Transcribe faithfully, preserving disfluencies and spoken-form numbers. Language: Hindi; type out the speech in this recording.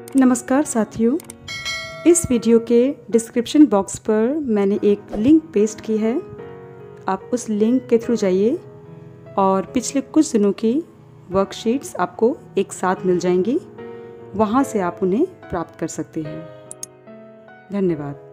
नमस्कार साथियों, इस वीडियो के डिस्क्रिप्शन बॉक्स पर मैंने एक लिंक पेस्ट की है। आप उस लिंक के थ्रू जाइए और पिछले कुछ दिनों की वर्कशीट्स आपको एक साथ मिल जाएंगी। वहाँ से आप उन्हें प्राप्त कर सकते हैं। धन्यवाद।